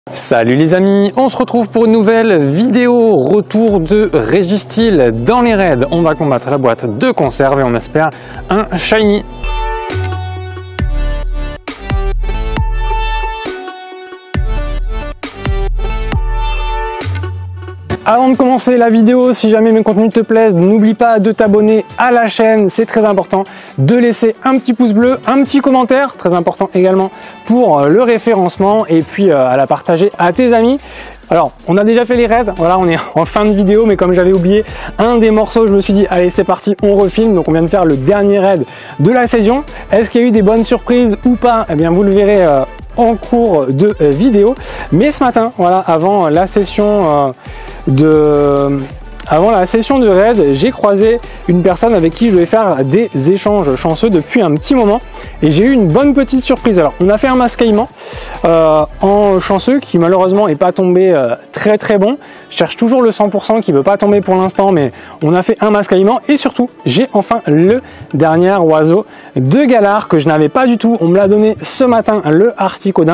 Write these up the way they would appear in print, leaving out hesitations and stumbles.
Salut les amis, on se retrouve pour une nouvelle vidéo retour de Régistyle dans les raids. On va combattre la boîte de conserve et on espère un shiny. Avant de commencer la vidéo, si jamais mes contenus te plaisent, n'oublie pas de t'abonner à la chaîne, c'est très important, de laisser un petit pouce bleu, un petit commentaire, très important également pour le référencement, et puis à la partager à tes amis. Alors, on a déjà fait les raids, voilà, on est en fin de vidéo, mais comme j'avais oublié un des morceaux, je me suis dit, allez, c'est parti, on refilme. Donc, on vient de faire le dernier raid de la saison. Est-ce qu'il y a eu des bonnes surprises ou pas? Eh bien, vous le verrez en cours de vidéo. Mais ce matin, voilà, avant la session de raid, j'ai croisé une personne avec qui je vais faire des échanges chanceux depuis un petit moment et j'ai eu une bonne petite surprise. Alors, on a fait un mascaillement en chanceux qui malheureusement n'est pas tombé très bon. Je cherche toujours le 100% qui ne veut pas tomber pour l'instant, mais on a fait un mascaillement et surtout, j'ai enfin le dernier oiseau de Galar que je n'avais pas du tout. On me l'a donné ce matin, le Articodin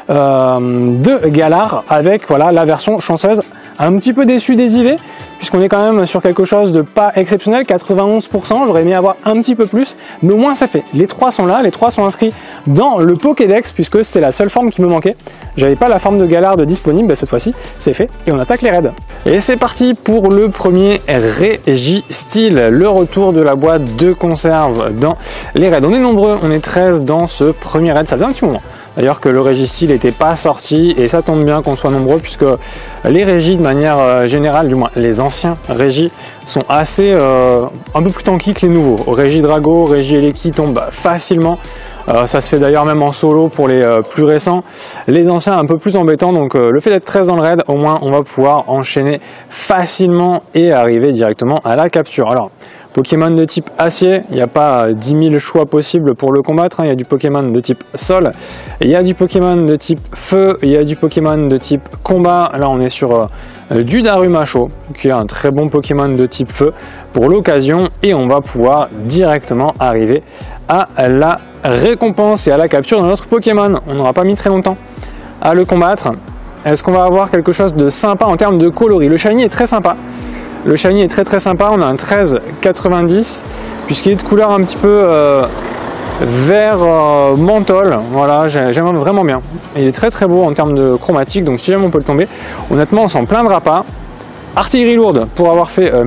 de Galar avec voilà, la version chanceuse. Un petit peu déçu des IV, puisqu'on est quand même sur quelque chose de pas exceptionnel, 91%, j'aurais aimé avoir un petit peu plus, mais au moins ça fait. Les trois sont là, les trois sont inscrits dans le Pokédex, puisque c'était la seule forme qui me manquait. J'avais pas la forme de Galar de disponible, ben cette fois-ci c'est fait, et on attaque les raids. Et c'est parti pour le premier Régistyle, le retour de la boîte de conserve dans les raids. On est nombreux, on est 13 dans ce premier raid, ça faisait un petit moment. D'ailleurs que le Régistyle n'était pas sorti et ça tombe bien qu'on soit nombreux puisque les régis de manière générale, du moins les anciens régis, sont assez un peu plus tanky que les nouveaux. Régis Drago, Régis Eleki tombent facilement. Ça se fait d'ailleurs même en solo pour les plus récents. Les anciens un peu plus embêtants, donc le fait d'être 13 dans le raid, au moins on va pouvoir enchaîner facilement et arriver directement à la capture. Alors, Pokémon de type acier, il n'y a pas 10 000 choix possibles pour le combattre, hein. Il y a du Pokémon de type sol, il y a du Pokémon de type feu, il y a du Pokémon de type combat. Là on est sur du Darumacho, qui est un très bon Pokémon de type feu pour l'occasion, et on va pouvoir directement arriver à la récompense et à la capture de notre Pokémon. On n'aura pas mis très longtemps à le combattre. Est-ce qu'on va avoir quelque chose de sympa en termes de coloris? Le shiny est très sympa. Le shiny est très sympa, on a un 13,90 puisqu'il est de couleur un petit peu vert menthol. Voilà, j'aime vraiment bien. Il est très beau en termes de chromatique, donc si jamais on peut le tomber, honnêtement on s'en plaindra pas. Artillerie lourde pour avoir fait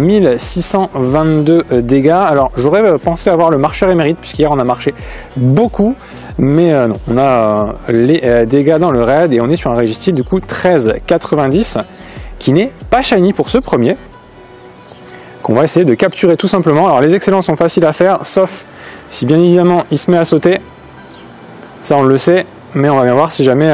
1622 dégâts. Alors j'aurais pensé avoir le marcheur émérite puisqu'hier on a marché beaucoup, mais non, on a les dégâts dans le raid et on est sur un Régistyle du coup 13,90 qui n'est pas shiny pour ce premier, qu'on va essayer de capturer tout simplement. Alors les excellents sont faciles à faire, sauf si bien évidemment il se met à sauter. Ça on le sait, mais on va bien voir si jamais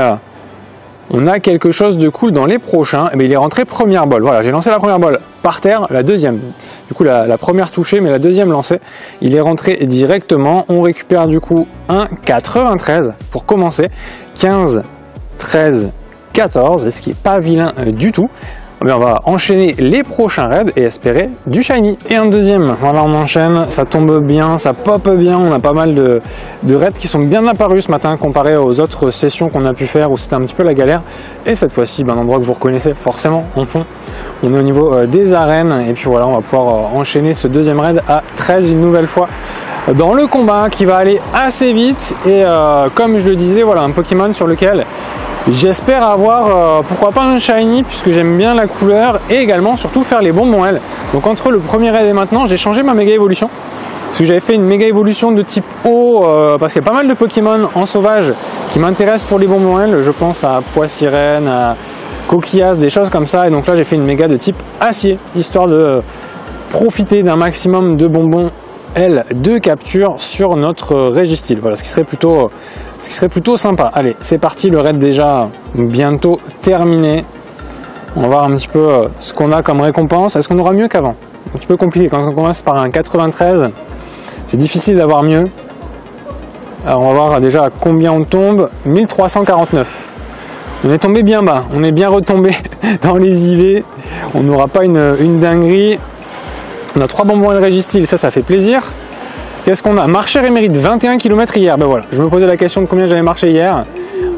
on a quelque chose de cool dans les prochains. Et bien, il est rentré première balle. Voilà, j'ai lancé la première balle par terre, la deuxième. Du coup la première touchée, mais la deuxième lancée. Il est rentré directement. On récupère du coup un 93 pour commencer. 15, 13, 14, ce qui est pas vilain du tout. On va enchaîner les prochains raids et espérer du shiny. Et un deuxième, voilà, on enchaîne, ça tombe bien, ça pop bien, on a pas mal de raids qui sont bien apparus ce matin comparé aux autres sessions qu'on a pu faire où c'était un petit peu la galère. Et cette fois-ci, un endroit que vous reconnaissez forcément en fond. On est au niveau des arènes et puis voilà, on va pouvoir enchaîner ce deuxième raid à 13 une nouvelle fois dans le combat qui va aller assez vite. Et comme je le disais, voilà, un Pokémon sur lequel j'espère avoir pourquoi pas un shiny puisque j'aime bien la couleur et également surtout faire les bonbons L. Donc entre le premier raid et maintenant, j'ai changé ma méga évolution parce que j'avais fait une méga évolution de type eau parce qu'il y a pas mal de Pokémon en sauvage qui m'intéressent pour les bonbons L. Je pense à Poissirène, à Coquillas, des choses comme ça, et donc là j'ai fait une méga de type acier histoire de profiter d'un maximum de bonbons L de capture sur notre Régistyle. Voilà, ce qui serait plutôt sympa. Allez, c'est parti, le raid déjà bientôt terminé. On va voir un petit peu ce qu'on a comme récompense. Est-ce qu'on aura mieux qu'avant? Un petit peu compliqué, quand on commence par un 93, c'est difficile d'avoir mieux. Alors on va voir déjà à combien on tombe. 1349. On est tombé bien bas, on est bien retombé dans les IV. On n'aura pas une dinguerie. On a 3 bonbons et le Régistyle, ça fait plaisir. Qu'est-ce qu'on a? Marcheur émérite, 21 km hier. Ben voilà, je me posais la question de combien j'avais marché hier.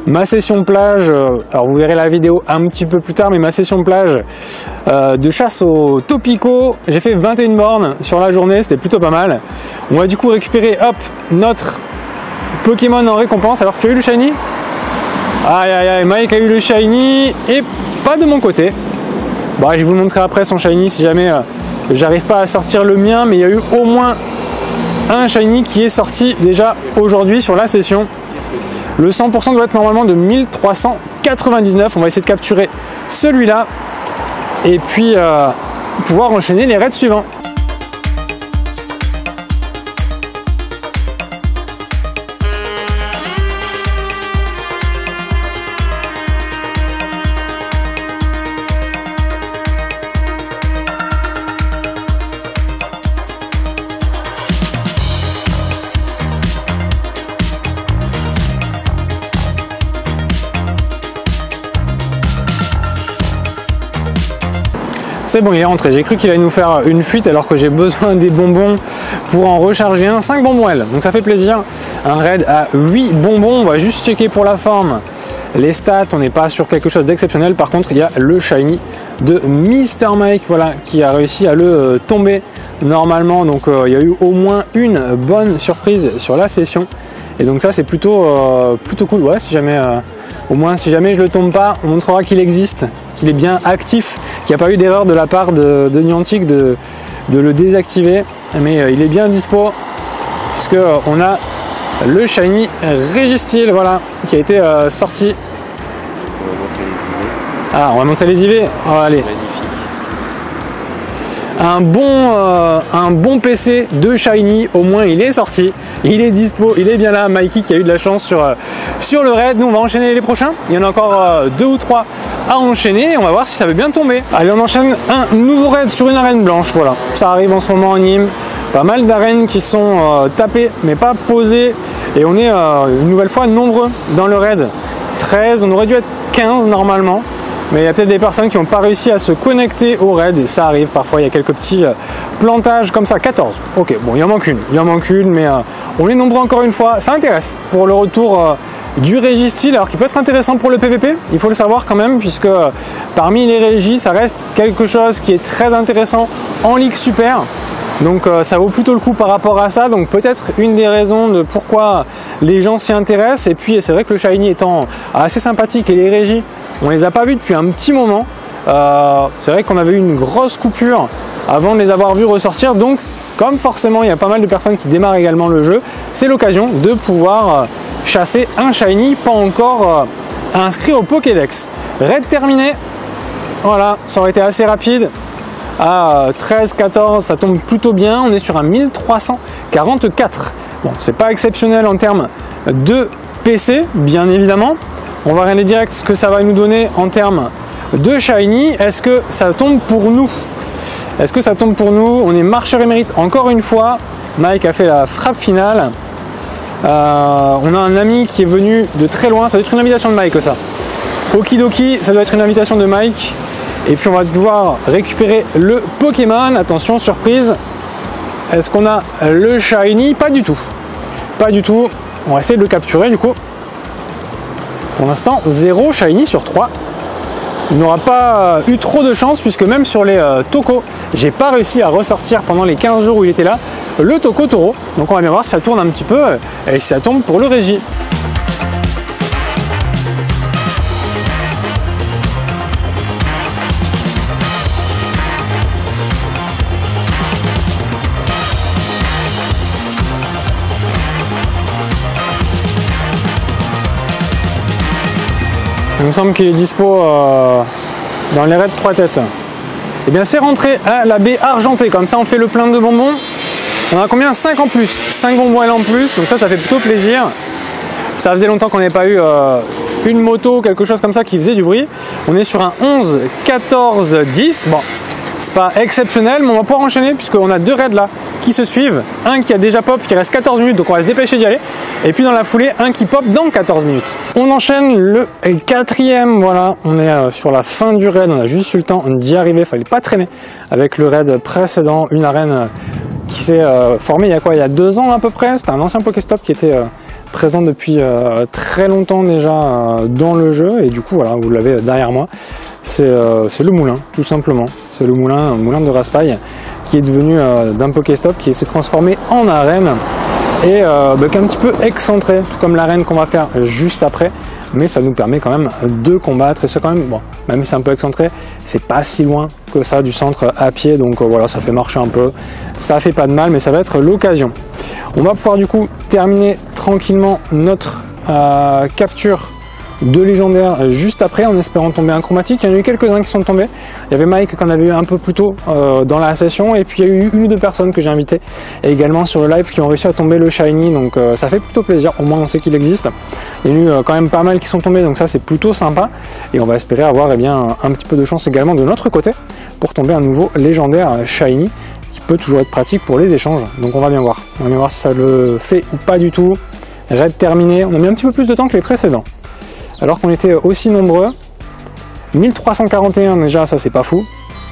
ma session plage, alors vous verrez la vidéo un petit peu plus tard, mais ma session plage de chasse au topico, j'ai fait 21 bornes sur la journée, c'était plutôt pas mal. On va du coup récupérer, hop, notre Pokémon en récompense. Alors tu as eu le shiny? Aïe aïe aïe, Mike a eu le shiny et pas de mon côté. Bon, je vais vous le montrer après son shiny si jamais j'arrive pas à sortir le mien, mais il y a eu au moins un shiny qui est sorti déjà aujourd'hui sur la session. Le 100% doit être normalement de 1399. On va essayer de capturer celui-là et puis pouvoir enchaîner les raids suivants. C'est bon, il est rentré. J'ai cru qu'il allait nous faire une fuite alors que j'ai besoin des bonbons pour en recharger un. 5 bonbons L, donc ça fait plaisir. Un raid à 8 bonbons. On va juste checker pour la forme les stats. On n'est pas sur quelque chose d'exceptionnel. Par contre, il y a le shiny de Mr. Mike, voilà, qui a réussi à le tomber normalement. Donc il y a eu au moins une bonne surprise sur la session. Et donc ça, c'est plutôt cool. Ouais, si jamais... au moins, si jamais je le tombe pas, on montrera qu'il existe, qu'il est bien actif, qu'il n'y a pas eu d'erreur de la part de Niantic de le désactiver. Mais il est bien dispo, puisque on a le shiny Registeel, voilà, qui a été sorti. Ah, on va montrer les IV. Oh, allez. Un bon PC de shiny, au moins il est sorti, il est dispo, il est bien là. Mikey qui a eu de la chance sur le raid. Nous on va enchaîner les prochains, il y en a encore 2 ou 3 à enchaîner, on va voir si ça veut bien tomber. Allez, on enchaîne un nouveau raid sur une arène blanche, voilà, ça arrive en ce moment en Nîmes. Pas mal d'arènes qui sont tapées mais pas posées, et on est une nouvelle fois nombreux dans le raid. 13, on aurait dû être 15 normalement. Mais il y a peut-être des personnes qui n'ont pas réussi à se connecter au raid, et ça arrive parfois, il y a quelques petits plantages comme ça. 14, ok, bon, il en manque une, mais on est nombreux encore une fois, ça intéresse pour le retour du Registeel, alors qui peut être intéressant pour le PVP, il faut le savoir quand même, puisque parmi les régis, ça reste quelque chose qui est très intéressant en Ligue Super. Donc ça vaut plutôt le coup par rapport à ça, donc peut-être une des raisons de pourquoi les gens s'y intéressent. Et puis c'est vrai que le shiny étant assez sympathique et les régis, on les a pas vus depuis un petit moment. C'est vrai qu'on avait eu une grosse coupure avant de les avoir vus ressortir, donc comme forcément il y a pas mal de personnes qui démarrent également le jeu, c'est l'occasion de pouvoir chasser un shiny pas encore inscrit au Pokédex. Raid terminé, voilà, ça aurait été assez rapide. À 13, 14, ça tombe plutôt bien, on est sur un 1344. Bon, c'est pas exceptionnel en termes de PC, bien évidemment. On va regarder direct ce que ça va nous donner en termes de shiny. Est-ce que ça tombe pour nous? Est-ce que ça tombe pour nous? On est marcheur émérite encore une fois. Mike a fait la frappe finale. On a un ami qui est venu de très loin, ça doit être une invitation de Mike ça. Okidoki, ça doit être une invitation de Mike. Et puis on va devoir récupérer le Pokémon. Attention, surprise. Est-ce qu'on a le shiny? Pas du tout. Pas du tout. On va essayer de le capturer du coup. Pour l'instant, 0 shiny sur 3. Il n'aura pas eu trop de chance, puisque même sur les Tocos, j'ai pas réussi à ressortir pendant les 15 jours où il était là le Toco Taureau. Donc on va bien voir si ça tourne un petit peu et si ça tombe pour le Régi. Il me semble qu'il est dispo dans les raids 3 têtes. Et bien c'est rentré à la baie argentée, comme ça on fait le plein de bonbons. On a combien? 5 en plus, 5 bonbons en plus, donc ça fait plutôt plaisir. Ça faisait longtemps qu'on n'avait pas eu une moto ou quelque chose comme ça qui faisait du bruit. On est sur un 11, 14, 10. Bon, c'est pas exceptionnel, mais on va pouvoir enchaîner puisqu'on a 2 raids là qui se suivent. Un qui a déjà pop, qui reste 14 minutes, donc on va se dépêcher d'y aller. Et puis dans la foulée, un qui pop dans 14 minutes. On enchaîne le 4e, voilà. On est sur la fin du raid, on a juste eu le temps d'y arriver, il fallait pas traîner avec le raid précédent. Une arène qui s'est formée il y a quoi? Il y a 2 ans à peu près. C'était un ancien Pokéstop qui était présent depuis très longtemps déjà dans le jeu, et du coup voilà, vous l'avez derrière moi, c'est le moulin tout simplement, c'est le moulin, un moulin de Raspail qui est devenu d'un Pokéstop, qui s'est transformé en arène et qui est un petit peu excentré, tout comme l'arène qu'on va faire juste après, mais ça nous permet quand même de combattre, et c'est quand même, bon, même si c'est un peu excentré, c'est pas si loin que ça du centre à pied, donc voilà, ça fait marcher un peu, ça fait pas de mal, mais ça va être l'occasion. On va pouvoir du coup terminer tranquillement notre capture de légendaire juste après, en espérant tomber un chromatique. Il y en a eu quelques-uns qui sont tombés. Il y avait Mike qu'on avait eu un peu plus tôt dans la session, et puis il y a eu une ou deux personnes que j'ai invitées également sur le live qui ont réussi à tomber le shiny, donc ça fait plutôt plaisir, au moins on sait qu'il existe. Il y a eu quand même pas mal qui sont tombés, donc ça c'est plutôt sympa, et on va espérer avoir un petit peu de chance également de notre côté pour tomber un nouveau légendaire shiny qui peut toujours être pratique pour les échanges. Donc on va bien voir, si ça le fait ou pas du tout. Raid terminé, on a mis un petit peu plus de temps que les précédents, alors qu'on était aussi nombreux. 1341 déjà, ça c'est pas fou.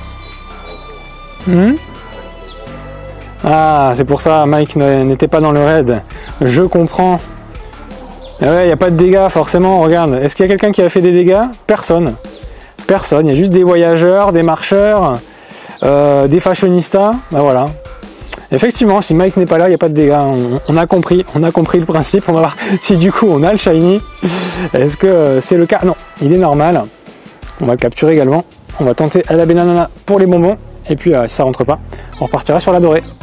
Ah, c'est pour ça Mike n'était pas dans le raid, je comprends. Et ouais, il n'y a pas de dégâts forcément, regarde. Est-ce qu'il y a quelqu'un qui a fait des dégâts? Personne. Personne, il y a juste des voyageurs, des marcheurs, des fashionistas, ben voilà. Effectivement, si Mike n'est pas là, il n'y a pas de dégâts. On a compris le principe. On va voir si du coup on a le shiny. Est-ce que c'est le cas? Non, il est normal. On va le capturer également. On va tenter à la banana pour les bonbons. Et puis si ça rentre pas, on repartira sur la dorée.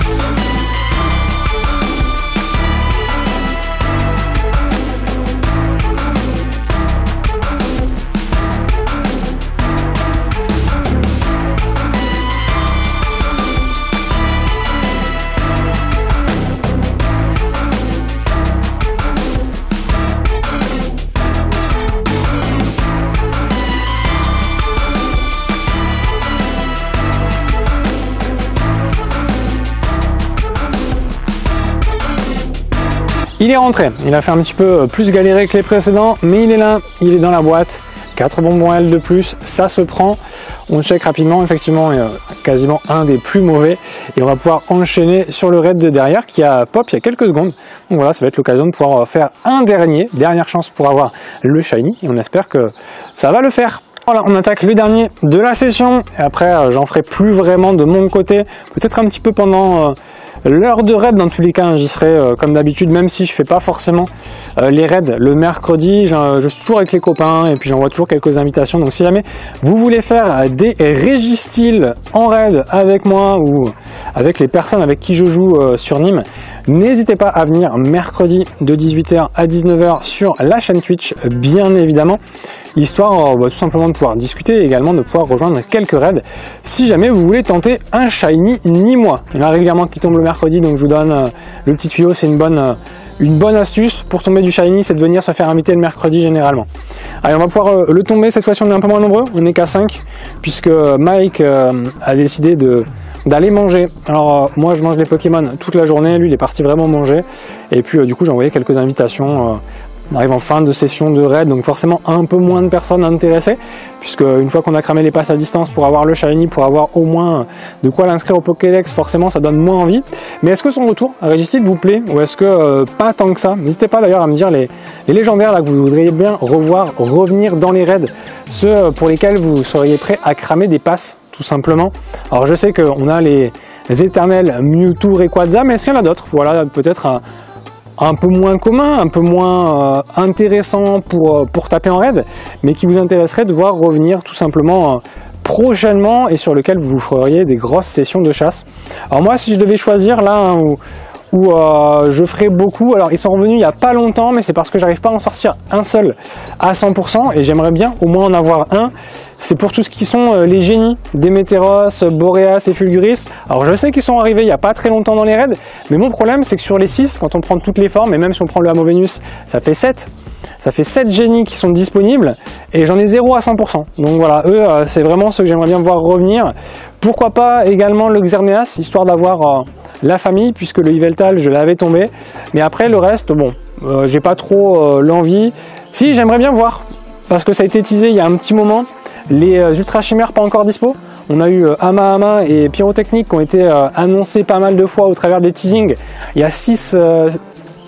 Il est rentré, il a fait un petit peu plus galérer que les précédents, mais il est là, il est dans la boîte. 4 bonbons L de plus, ça se prend. On check rapidement, effectivement, quasiment un des plus mauvais. Et on va pouvoir enchaîner sur le raid de derrière qui a pop il y a quelques secondes. Donc voilà, ça va être l'occasion de pouvoir faire un dernière chance pour avoir le shiny. Et on espère que ça va le faire. Voilà, on attaque le dernier de la session. Et après, j'en ferai plus vraiment de mon côté. Peut-être un petit peu pendant l'heure de raid. Dans tous les cas, j'y serai comme d'habitude, même si je fais pas forcément les raids le mercredi. Je suis toujours avec les copains et puis j'envoie toujours quelques invitations. Donc si jamais vous voulez faire des régistyles en raid avec moi ou avec les personnes avec qui je joue sur Nîmes, n'hésitez pas à venir mercredi de 18 h à 19 h sur la chaîne Twitch, bien évidemment, histoire tout simplement de pouvoir discuter et également de pouvoir rejoindre quelques raids si jamais vous voulez tenter un shiny ni moi. Il y en a régulièrement qui tombent le mercredi, donc je vous donne le petit tuyau, c'est une bonne astuce pour tomber du shiny, c'est de venir se faire inviter le mercredi généralement. Allez, on va pouvoir le tomber, cette fois-ci on est un peu moins nombreux, on n'est qu'à 5, puisque Mike a décidé d'aller manger. Alors moi je mange les Pokémon toute la journée, lui il est parti vraiment manger, et puis du coup j'ai envoyé quelques invitations. On arrive en fin de session de raid, donc forcément un peu moins de personnes intéressées, puisque une fois qu'on a cramé les passes à distance pour avoir le shiny, pour avoir au moins de quoi l'inscrire au Pokédex, forcément ça donne moins envie. Mais est-ce que son retour à Régistyle vous plaît, ou est-ce que pas tant que ça? N'hésitez pas d'ailleurs à me dire les légendaires là que vous voudriez bien revenir dans les raids, ceux pour lesquels vous seriez prêt à cramer des passes tout simplement. Alors je sais qu'on a les éternels Mewtwo, Rayquaza, mais est-ce qu'il y en a d'autres? Voilà, peut-être un peu moins commun, un peu moins intéressant pour taper en raid, mais qui vous intéresserait de voir revenir tout simplement prochainement et sur lequel vous feriez des grosses sessions de chasse. Alors moi, si je devais choisir là où je ferai beaucoup, alors ils sont revenus il n'y a pas longtemps, mais c'est parce que j'arrive pas à en sortir un seul à 100% et j'aimerais bien au moins en avoir un. C'est pour tout ce qui sont les génies, Démétéros, Boréas et Fulguris. Alors je sais qu'ils sont arrivés il n'y a pas très longtemps dans les raids, mais mon problème c'est que sur les 6, quand on prend toutes les formes, et même si on prend le Hamovenus, ça fait 7. Ça fait 7 génies qui sont disponibles et j'en ai 0 à 100%. Donc voilà, eux, c'est vraiment ceux que j'aimerais bien voir revenir. Pourquoi pas également le Xerneas, histoire d'avoir la famille, puisque le Yveltal, je l'avais tombé. Mais après, le reste, bon, j'ai pas trop l'envie. Si, j'aimerais bien voir, parce que ça a été teasé il y a un petit moment, les Ultra Chimères pas encore dispo. On a eu Ama et Pyrotechnique qui ont été annoncés pas mal de fois au travers des teasings. Il y a 6...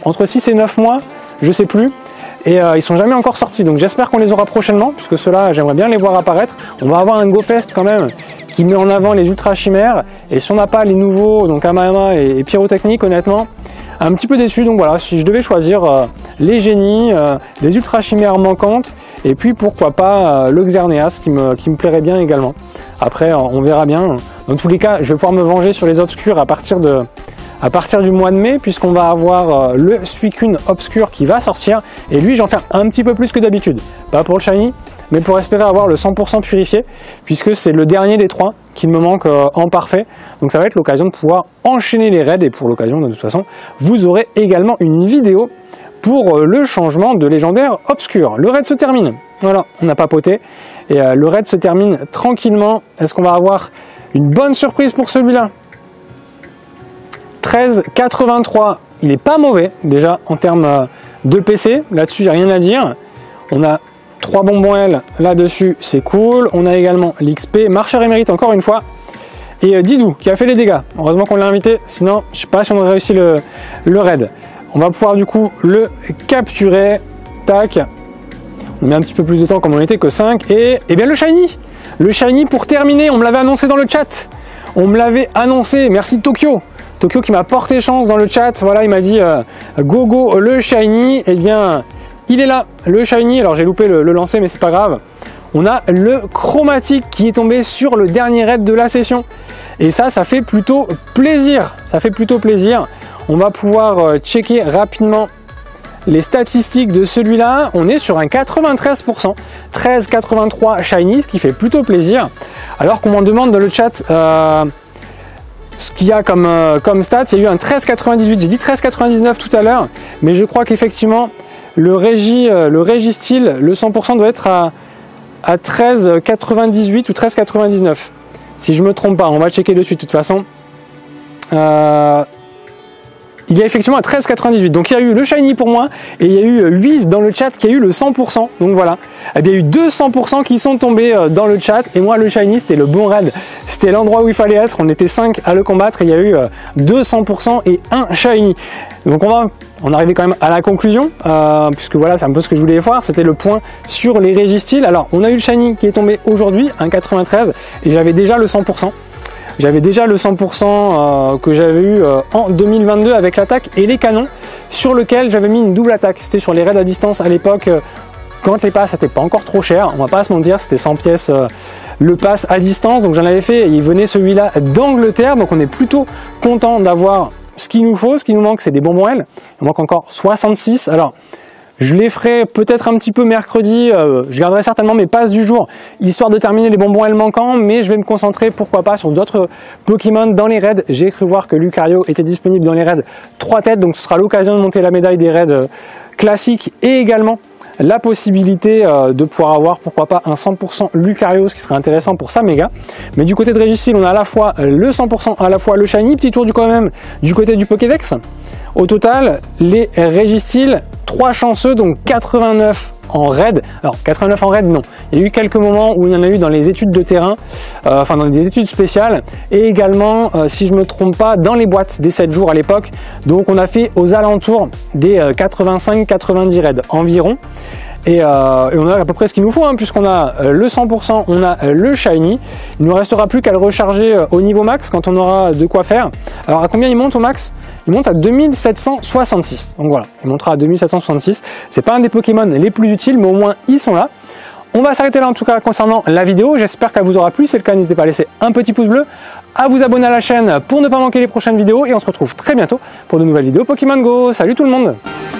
entre 6 et 9 mois, je sais plus. Et ils sont jamais encore sortis, donc j'espère qu'on les aura prochainement, puisque ceux-là, j'aimerais bien les voir apparaître. On va avoir un GoFest quand même, qui met en avant les ultra chimères, et si on n'a pas les nouveaux, donc Amama et Pyrotechnique, honnêtement, un petit peu déçu. Donc voilà, si je devais choisir les génies, les ultra chimères manquantes, et puis pourquoi pas le Xerneas, qui me plairait bien également. Après, on verra bien. Dans tous les cas, je vais pouvoir me venger sur les obscurs à partir du mois de mai, puisqu'on va avoir le Suicune Obscur qui va sortir, et lui j'en fais un petit peu plus que d'habitude, pas pour le shiny, mais pour espérer avoir le 100% purifié, puisque c'est le dernier des trois qui me manque en parfait, donc ça va être l'occasion de pouvoir enchaîner les raids, et pour l'occasion de toute façon, vous aurez également une vidéo pour le changement de légendaire obscur. Le raid se termine, voilà, on a papoté, et le raid se termine tranquillement. Est-ce qu'on va avoir une bonne surprise pour celui-là? 13,83, il n'est pas mauvais déjà en termes de PC, là-dessus il n'y a rien à dire. On a 3 bonbons L là-dessus, c'est cool. On a également l'XP, marcheur émérite encore une fois. Et Didou qui a fait les dégâts, heureusement qu'on l'a invité, sinon je sais pas si on aurait réussi le raid. On va pouvoir du coup le capturer, tac. On met un petit peu plus de temps comme on n'était que 5. Et bien le shiny pour terminer, on me l'avait annoncé dans le chat. On me l'avait annoncé, merci Tokyo qui m'a porté chance dans le chat, voilà, il m'a dit go le shiny, et bien il est là, le shiny. Alors j'ai loupé le lancer, mais c'est pas grave. On a le chromatique qui est tombé sur le dernier raid de la session, et ça fait plutôt plaisir, On va pouvoir checker rapidement les statistiques de celui-là. On est sur un 93%, 13,83 shiny, ce qui fait plutôt plaisir, alors qu'on m'en demande dans le chat ce qu'il y a comme stats. Il y a eu un 13,98, j'ai dit 13,99 tout à l'heure, mais je crois qu'effectivement le Régistyle, le 100% doit être à 13,98 ou 13,99, si je me trompe pas. On va checker dessus de toute façon. Il y a effectivement un 13,98, donc il y a eu le shiny pour moi, et il y a eu Wiz dans le chat qui a eu le 100%, donc voilà. Et bien, il y a eu 2 100% qui sont tombés dans le chat, et moi le shiny c'était le bon raid, c'était l'endroit où il fallait être. On était 5 à le combattre, et il y a eu 2 100% et un shiny. Donc on arrivait quand même à la conclusion, puisque voilà, c'est un peu ce que je voulais voir, c'était le point sur les Régistyles. Alors on a eu le shiny qui est tombé aujourd'hui, un 93, et j'avais déjà le 100%. J'avais déjà le 100% que j'avais eu en 2022 avec l'attaque et les canons, sur lequel j'avais mis une double attaque. C'était sur les raids à distance à l'époque, quand les passes n'étaient pas encore trop chers, on va pas se mentir, c'était 100 pièces le pass à distance, donc j'en avais fait, et il venait celui-là d'Angleterre, donc on est plutôt content d'avoir ce qu'il nous faut. Ce qui nous manque, c'est des bonbons L, il manque encore 66, alors je les ferai peut-être un petit peu mercredi, je garderai certainement mes passes du jour, histoire de terminer les bonbons L manquants, mais je vais me concentrer, pourquoi pas, sur d'autres Pokémon dans les raids. J'ai cru voir que Lucario était disponible dans les raids 3 têtes, donc ce sera l'occasion de monter la médaille des raids classiques, et également la possibilité de pouvoir avoir, pourquoi pas, un 100% Lucario, ce qui serait intéressant pour sa méga. Mais du côté de Régistyle, on a à la fois le 100%, à la fois le shiny. Petit tour quand même du côté du Pokédex. Au total, les Régistyles, 3 chanceux, donc 89 en raid. Alors 89 en raid, non. Il y a eu quelques moments où il y en a eu dans les études de terrain, enfin dans des études spéciales, et également, si je ne me trompe pas, dans les boîtes des 7 jours à l'époque. Donc on a fait aux alentours des 85-90 raids environ. Et on a à peu près ce qu'il nous faut, hein, puisqu'on a le 100%, on a le shiny. Il ne nous restera plus qu'à le recharger au niveau max quand on aura de quoi faire. Alors à combien il monte au max? Il monte à 2766. Donc voilà, il montera à 2766. C'est pas un des Pokémon les plus utiles, mais au moins ils sont là. On va s'arrêter là en tout cas concernant la vidéo. J'espère qu'elle vous aura plu. Si c'est le cas, n'hésitez pas à laisser un petit pouce bleu, à vous abonner à la chaîne pour ne pas manquer les prochaines vidéos. Et on se retrouve très bientôt pour de nouvelles vidéos Pokémon Go. Salut tout le monde!